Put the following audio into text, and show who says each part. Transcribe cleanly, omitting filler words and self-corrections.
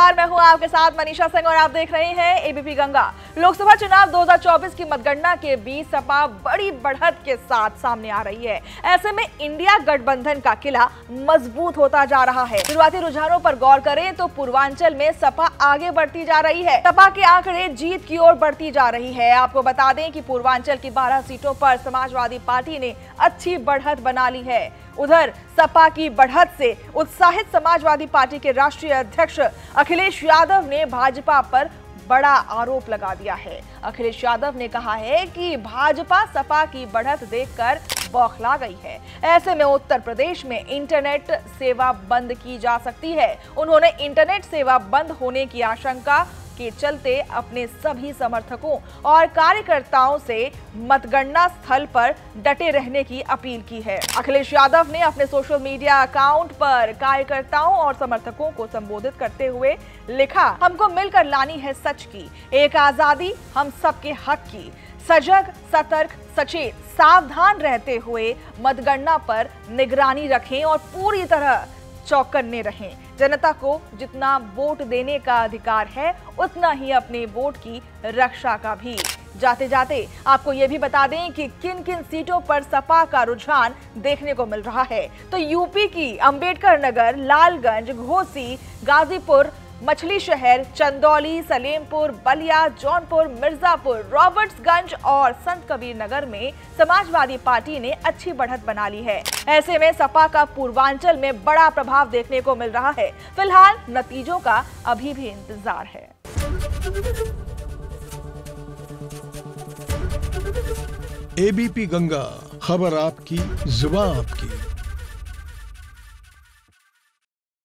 Speaker 1: नमस्कार, मैं हूं आपके साथ मनीषा सिंह और आप देख रहे हैं एबीपी गंगा। लोकसभा चुनाव 2024 की मतगणना के बीच सपा बड़ी बढ़त के साथ सामने आ रही है। ऐसे में इंडिया गठबंधन का किला मजबूत होता जा रहा है। शुरुआती रुझानों पर गौर करें तो पूर्वांचल में सपा आगे बढ़ती जा रही है। सपा के आंकड़े जीत की ओर बढ़ती जा रही है। आपको बता दें कि पूर्वांचल की 12 सीटों पर समाजवादी पार्टी ने अच्छी बढ़त बना ली है। उधर सपा की बढ़त से उत्साहित समाजवादी पार्टी के राष्ट्रीय अध्यक्ष अखिलेश यादव ने भाजपा पर बड़ा आरोप लगा दिया है। अखिलेश यादव ने कहा है कि भाजपा सपा की बढ़त देखकर बौखला गई है। ऐसे में उत्तर प्रदेश में इंटरनेट सेवा बंद की जा सकती है। उन्होंने इंटरनेट सेवा बंद होने की आशंका के चलते अपने सभी समर्थकों और कार्यकर्ताओं से मतगणना स्थल पर डटे रहने की अपील की है। अखिलेश यादव ने अपने सोशल मीडिया अकाउंट पर कार्यकर्ताओं और समर्थकों को संबोधित करते हुए लिखा, हमको मिलकर लानी है सच की एक आजादी, हम सबके हक की। सजग, सतर्क, सचेत, सावधान रहते हुए मतगणना पर निगरानी रखें और पूरी तरह चौकन्ने रहें। जनता को जितना वोट देने का अधिकार है उतना ही अपने वोट की रक्षा का भी। जाते जाते आपको ये भी बता दें कि किन किन सीटों पर सपा का रुझान देखने को मिल रहा है। तो यूपी की अंबेडकर नगर, लालगंज, घोसी, गाजीपुर, मछली शहर, चंदौली, सलेमपुर, बलिया, जौनपुर, मिर्जापुर, रॉबर्ट्सगंज और संत कबीर नगर में समाजवादी पार्टी ने अच्छी बढ़त बना ली है। ऐसे में सपा का पूर्वांचल में बड़ा प्रभाव देखने को मिल रहा है। फिलहाल नतीजों का अभी भी इंतजार है।
Speaker 2: एबीपी गंगा, खबर आपकी, जुबान आपकी।